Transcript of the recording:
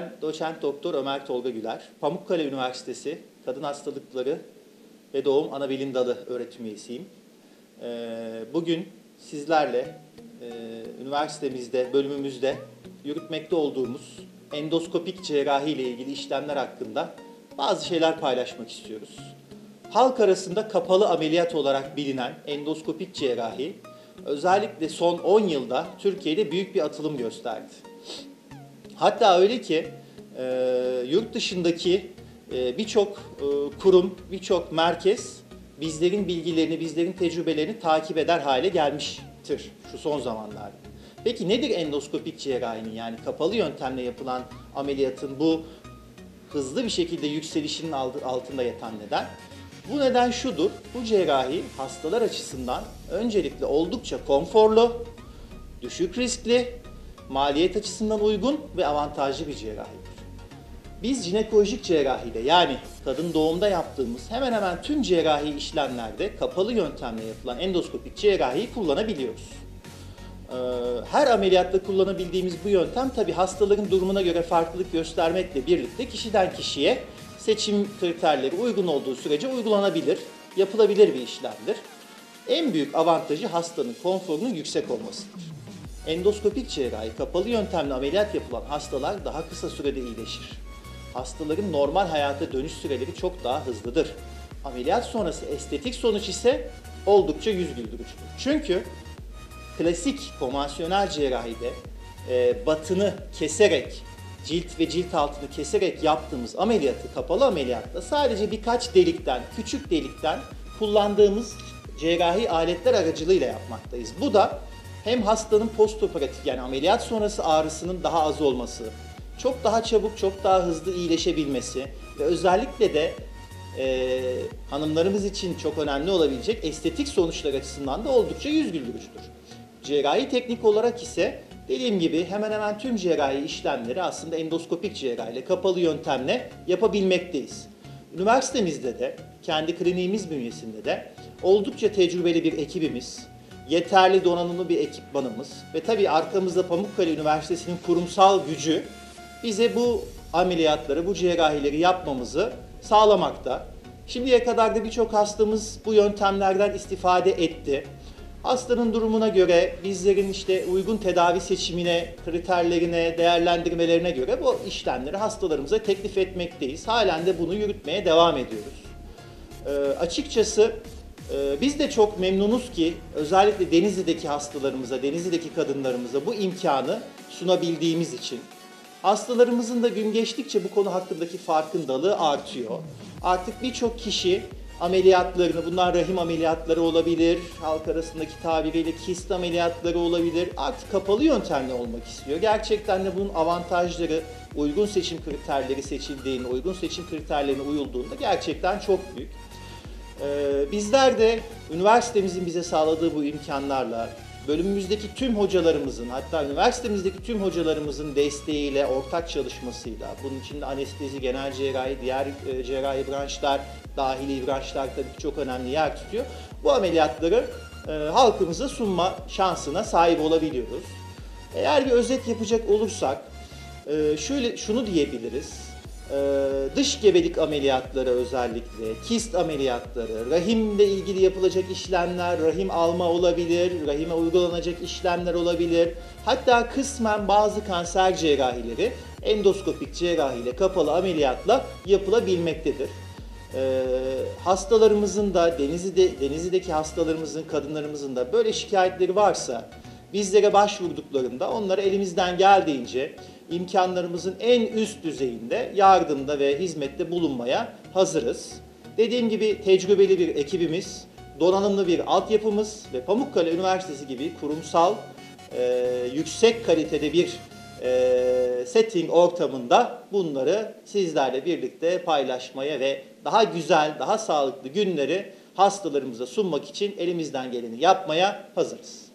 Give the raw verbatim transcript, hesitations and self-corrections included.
Ben doçent doktor Ömer Tolga Güler, Pamukkale Üniversitesi Kadın Hastalıkları ve Doğum Anabilim Dalı öğretim üyesiyim. Ee, Bugün sizlerle e, üniversitemizde, bölümümüzde yürütmekte olduğumuz endoskopik cerrahi ile ilgili işlemler hakkında bazı şeyler paylaşmak istiyoruz. Halk arasında kapalı ameliyat olarak bilinen endoskopik cerrahi, özellikle son on yılda Türkiye'de büyük bir atılım gösterdi. Hatta öyle ki e, yurt dışındaki e, birçok e, kurum, birçok merkez bizlerin bilgilerini, bizlerin tecrübelerini takip eder hale gelmiştir şu son zamanlarda. Peki nedir endoskopik cerrahinin, yani kapalı yöntemle yapılan ameliyatın bu hızlı bir şekilde yükselişinin altında yatan neden? Bu neden şudur: bu cerrahi hastalar açısından öncelikle oldukça konforlu, düşük riskli, maliyet açısından uygun ve avantajlı bir cerrahidir. Biz jinekolojik cerrahide, yani kadın doğumda yaptığımız hemen hemen tüm cerrahi işlemlerde kapalı yöntemle yapılan endoskopik cerrahiyi kullanabiliyoruz. Her ameliyatta kullanabildiğimiz bu yöntem tabii hastaların durumuna göre farklılık göstermekle birlikte kişiden kişiye seçim kriterleri uygun olduğu sürece uygulanabilir, yapılabilir bir işlemdir. En büyük avantajı hastanın konforunun yüksek olmasıdır. Endoskopik cerrahi, kapalı yöntemle ameliyat yapılan hastalar daha kısa sürede iyileşir. Hastaların normal hayata dönüş süreleri çok daha hızlıdır. Ameliyat sonrası estetik sonuç ise oldukça yüz güldürücüdür. Çünkü klasik konvansiyonel cerrahide e, batını keserek, cilt ve cilt altını keserek yaptığımız ameliyatı kapalı ameliyatta sadece birkaç delikten, küçük delikten kullandığımız cerrahi aletler aracılığıyla yapmaktayız. Bu da hem hastanın postoperatif, yani ameliyat sonrası ağrısının daha az olması, çok daha çabuk, çok daha hızlı iyileşebilmesi ve özellikle de e, hanımlarımız için çok önemli olabilecek estetik sonuçlar açısından da oldukça yüz güldürücüdür. Cerrahi teknik olarak ise dediğim gibi hemen hemen tüm cerrahi işlemleri aslında endoskopik cerrahiyle, kapalı yöntemle yapabilmekteyiz. Üniversitemizde de, kendi kliniğimiz bünyesinde de oldukça tecrübeli bir ekibimiz, yeterli donanımlı bir ekipmanımız ve tabii arkamızda Pamukkale Üniversitesi'nin kurumsal gücü bize bu ameliyatları, bu cerrahileri yapmamızı sağlamakta. Şimdiye kadar da birçok hastamız bu yöntemlerden istifade etti. Hastanın durumuna göre, bizlerin işte uygun tedavi seçimine, kriterlerine, değerlendirmelerine göre bu işlemleri hastalarımıza teklif etmekteyiz. Halen de bunu yürütmeye devam ediyoruz. Ee, açıkçası e, biz de çok memnunuz ki özellikle Denizli'deki hastalarımıza, Denizli'deki kadınlarımıza bu imkanı sunabildiğimiz için. Hastalarımızın da gün geçtikçe bu konu hakkındaki farkındalığı artıyor. Artık birçok kişi ameliyatlarını, bunlar rahim ameliyatları olabilir, halk arasındaki tabiriyle kist ameliyatları olabilir, artık kapalı yöntemle olmak istiyor. Gerçekten de bunun avantajları, uygun seçim kriterleri seçildiğinde, uygun seçim kriterlerine uyulduğunda gerçekten çok büyük. Ee, bizler de üniversitemizin bize sağladığı bu imkanlarla, bölümümüzdeki tüm hocalarımızın, hatta üniversitemizdeki tüm hocalarımızın desteğiyle, ortak çalışmasıyla, bunun içinde anestezi, genel cerrahi, diğer e, cerrahi branşlar, dahili branşlar tabii ki çok önemli yer tutuyor. Bu ameliyatları e, halkımıza sunma şansına sahip olabiliyoruz. Eğer bir özet yapacak olursak, e, şöyle şunu diyebiliriz. E, dış gebelik ameliyatları, özellikle kist ameliyatları, rahimle ilgili yapılacak işlemler, rahim alma olabilir, rahime uygulanacak işlemler olabilir. Hatta kısmen bazı kanser cerrahileri endoskopik cerrahiyle, kapalı ameliyatla yapılabilmektedir. Ee, hastalarımızın da Denizli'de, Denizli'deki hastalarımızın, kadınlarımızın da böyle şikayetleri varsa bizlere başvurduklarında onlara elimizden geldiğince imkanlarımızın en üst düzeyinde yardımda ve hizmette bulunmaya hazırız. Dediğim gibi tecrübeli bir ekibimiz, donanımlı bir altyapımız ve Pamukkale Üniversitesi gibi kurumsal, e, yüksek kalitede bir e, setting ortamında bunları sizlerle birlikte paylaşmaya ve daha güzel, daha sağlıklı günleri hastalarımıza sunmak için elimizden geleni yapmaya hazırız.